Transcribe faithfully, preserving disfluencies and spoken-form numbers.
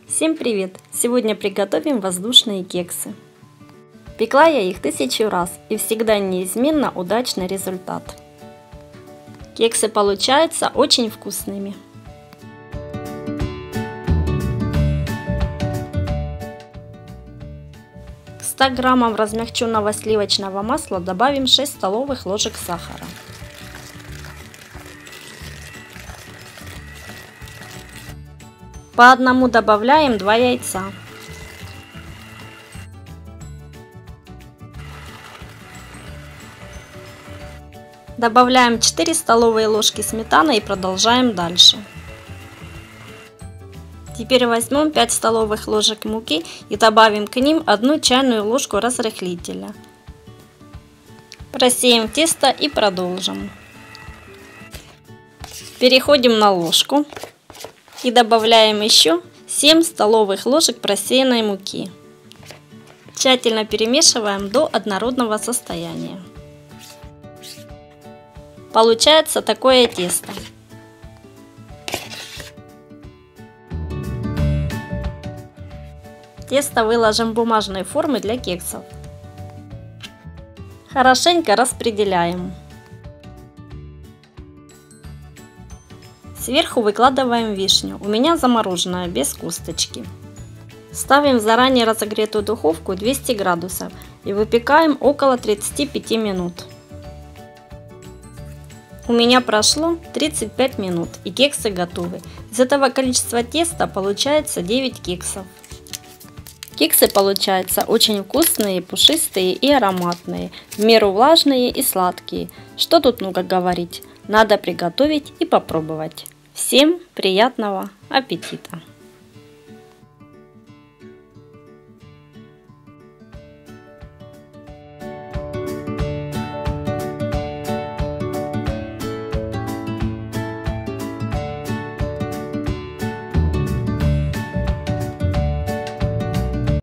Всем привет! Сегодня приготовим воздушные кексы. Пекла я их тысячу раз и всегда неизменно удачный результат. Кексы получаются очень вкусными. К ста граммам размягченного сливочного масла добавим шесть столовых ложек сахара. По одному добавляем два яйца. Добавляем четыре столовые ложки сметаны и продолжаем дальше. Теперь возьмем пять столовых ложек муки и добавим к ним одну чайную ложку разрыхлителя. Просеем тесто и продолжим. Переходим на ложку. И добавляем еще семь столовых ложек просеянной муки. Тщательно перемешиваем до однородного состояния. Получается такое тесто. Тесто выложим в бумажные формы для кексов. Хорошенько распределяем. Сверху выкладываем вишню, у меня замороженная, без косточки. Ставим в заранее разогретую духовку двести градусов и выпекаем около тридцати пяти минут. У меня прошло тридцать пять минут и кексы готовы. Из этого количества теста получается девять кексов. Кексы получаются очень вкусные, пушистые и ароматные, в меру влажные и сладкие. Что тут много говорить, надо приготовить и попробовать. Всем приятного аппетита!